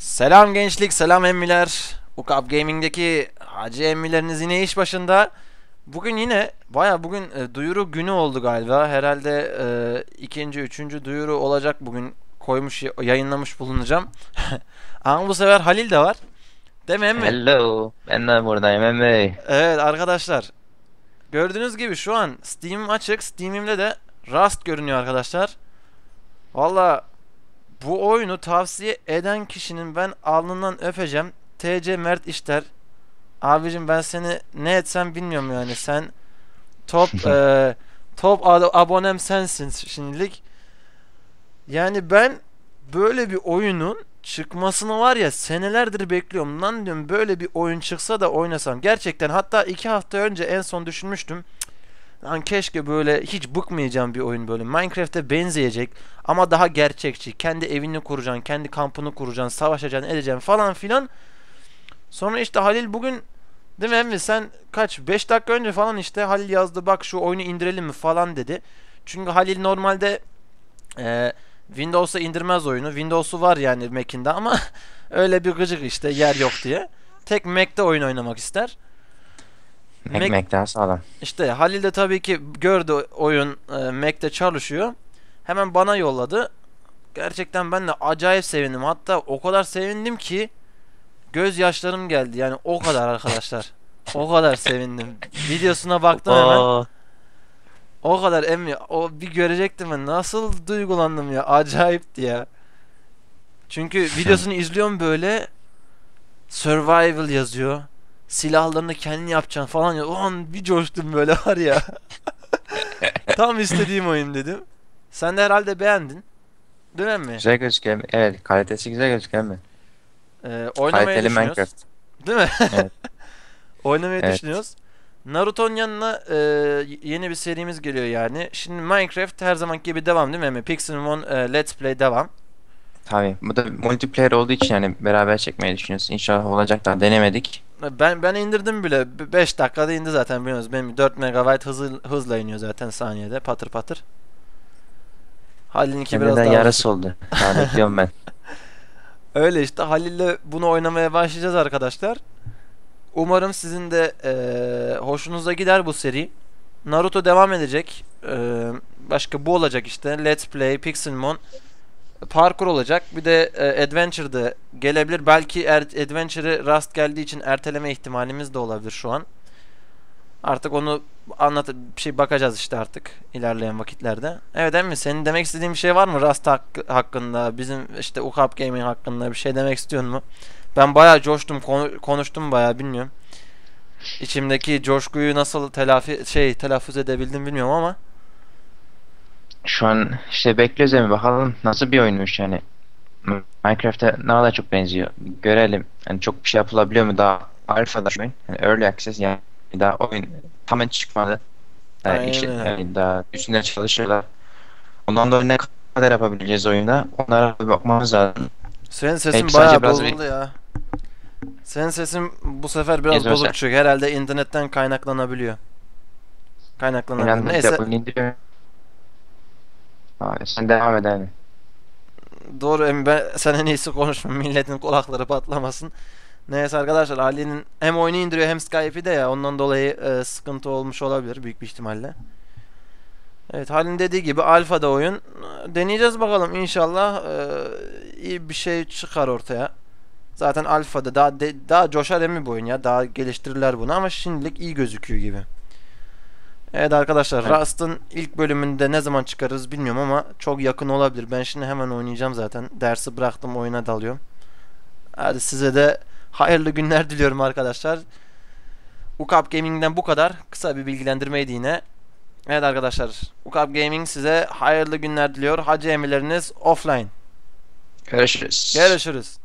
Selam gençlik, selam emmiler. Ukap Gaming'deki hacı emmileriniz yine iş başında. Bugün yine bugün duyuru günü oldu galiba. Herhalde ikinci, üçüncü duyuru olacak bugün. Yayınlamış bulunacağım. Ama bu sefer Halil de var. Değil mi emmi? Hello. Ben de buradayım Emre. Evet arkadaşlar. Gördüğünüz gibi şu an Steam'im açık. Steam'imde de Rust görünüyor arkadaşlar. Valla bu oyunu tavsiye eden kişinin ben alnından öpeceğim. TC Mert İşler. Abicim ben seni ne etsem bilmiyorum yani. Sen top abonem sensin şimdilik. Yani ben böyle bir oyunun çıkmasını var ya senelerdir bekliyorum. Lan diyorum böyle bir oyun çıksa da oynasam. Gerçekten hatta 2 hafta önce en son düşünmüştüm. Lan keşke böyle hiç bıkmayacağım bir oyun böyle. Minecraft'e benzeyecek ama daha gerçekçi. Kendi evini kuracaksın, kendi kampını kuracaksın, savaşacaksın, edeceksin falan filan. Sonra işte Halil bugün değil mi emmi sen kaç 5 dakika önce falan işte Halil yazdı bak şu oyunu indirelim mi falan dedi. Çünkü Halil normalde Windows'a indirmez oyunu. Windows'u var yani Mac'inde ama öyle bir gıcık işte yer yok diye. Tek Mac'te oyun oynamak ister. Mac Ekmek daha sağlam. işte Halil de tabii ki gördü oyun Mac'te çalışıyor. Hemen bana yolladı. Gerçekten ben de acayip sevindim. Hatta o kadar sevindim ki gözyaşlarım geldi. Yani o kadar arkadaşlar. O kadar sevindim. Videosuna baktım hemen. Oo. O kadar emmi. O bir görecektim ben. Nasıl duygulandım ya. Acayipti ya. Çünkü videosunu izliyorum böyle. Survival yazıyor. Silahlarını kendin yapacaksın falan ya. O an bir coştum böyle var ya. Tam istediğim oyun dedim. Sen de herhalde beğendin. Değil mi? Güzel gözüküyor. Evet, kalitesi güzel gözüküyor mi? Oynamayı Kaliteli düşünüyoruz. Minecraft. Değil mi? Evet. Oynamayı Evet. düşünüyoruz. Naruto'nun yanına yeni bir serimiz geliyor yani. Şimdi Minecraft her zamanki gibi devam değil mi? Pixelmon Let's Play devam. Tabii. Bu da multiplayer olduğu için yani beraber çekmeyi düşünüyoruz. İnşallah olacak da denemedik. Ben indirdim bile. 5 dakikada indi zaten biliyorsunuz. Benim 4 MB hızla iniyor zaten saniyede patır patır. Halil'inki Bende de biraz daha hızlı. yarısı oldu. Daha bekliyorum ben. Öyle işte Halil'le bunu oynamaya başlayacağız arkadaşlar. Umarım sizin de hoşunuza gider bu seri. Naruto devam edecek. Başka bu olacak işte. Let's Play, Pixelmon. Parkur olacak. Bir de Adventure'da gelebilir. Belki Adventure'ı Rust geldiği için erteleme ihtimalimiz de olabilir şu an. Artık onu bir şey bakacağız işte artık ilerleyen vakitlerde. Evet emmi senin demek istediğin bir şey var mı Rust hakkında, bizim işte Ukap Gaming hakkında bir şey demek istiyorsun mu? Ben bayağı coştum, konuştum bayağı bilmiyorum. İçimdeki coşkuyu nasıl telaffuz edebildim bilmiyorum ama Şu an işte bekliyoruz yani bakalım nasıl bir oyunmuş yani. Minecraft'a ne kadar çok benziyor. Görelim. Yani çok bir şey yapılabiliyor mu daha alfa'da şu an. Yani early access yani daha oyun tamamen çıkmadı. Yani, aynen öyle. yani daha üstünde çalışıyorlar. Ondan dolayı ne kadar yapabileceğiz oyunda? Onlara bir bakmamız lazım. Senin sesin Belki sadece bayağı biraz bir bozuldu ya. Senin sesin bu sefer biraz bozuk yazıyorsa çıkıyor. Herhalde internetten kaynaklanabiliyor. Kaynaklanabilir. önemli de Neyse oyun indiriyor. Abi, sen devam et abi. doğru sen en iyisi konuşma. Milletin kulakları patlamasın. Neyse arkadaşlar Ali'nin hem oyunu indiriyor hem Skype'i de ya ondan dolayı sıkıntı olmuş olabilir büyük bir ihtimalle. Evet Halil'in dediği gibi alfada oyun. Deneyeceğiz bakalım inşallah iyi bir şey çıkar ortaya. Zaten alfada daha coşar emmi bu oyun ya. Daha geliştirirler bunu ama şimdilik iyi gözüküyor gibi. Evet arkadaşlar Evet. Rust'ın ilk bölümünde ne zaman çıkarırız bilmiyorum ama çok yakın olabilir. Ben şimdi hemen oynayacağım zaten. Dersi bıraktım oyuna dalıyorum. Hadi size de hayırlı günler diliyorum arkadaşlar. Ukap Gaming'den bu kadar. Kısa bir bilgilendirmeydi yine. Evet arkadaşlar. Ukap Gaming size hayırlı günler diliyor. Hacı emirleriniz offline. Görüşürüz. Görüşürüz.